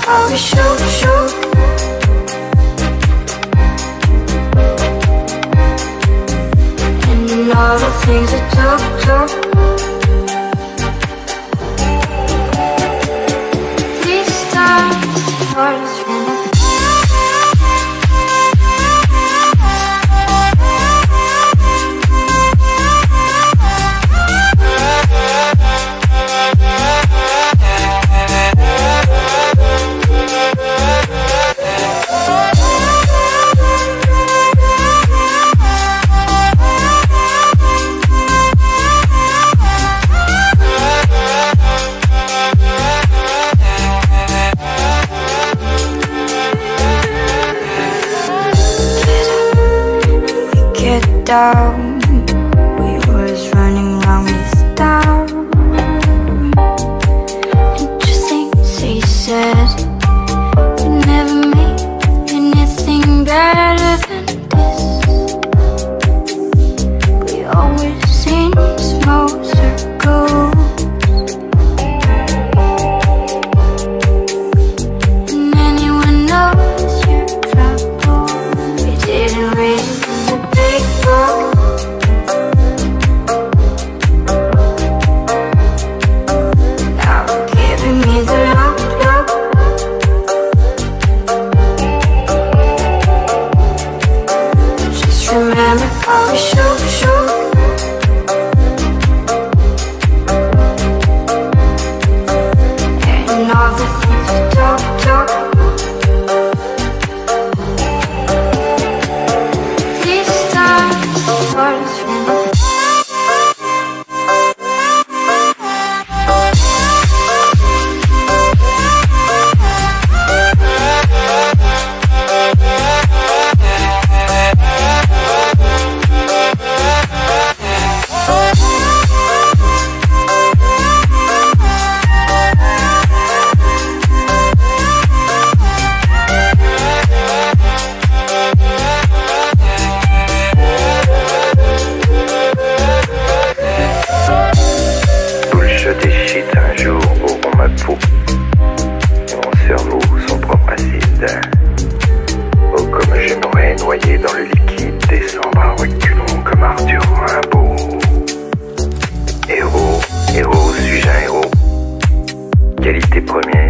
how we shoot. And all the things we took. These stars are just from the down. We was running around with down. Interesting, say said we never made anything better than this. We always in small circles, and anyone knows your trouble. We didn't read the big book. Now giving me the look. Just remember how we shoot. And all the things we talk. These stars are just from the Shit un jour auront ma peau et mon cerveau son propre acide. Oh, comme j'aimerais noyer dans le liquide, descendre à reculons comme Arthur Rimbaud. Héros, suis-je un héros? Qualité première.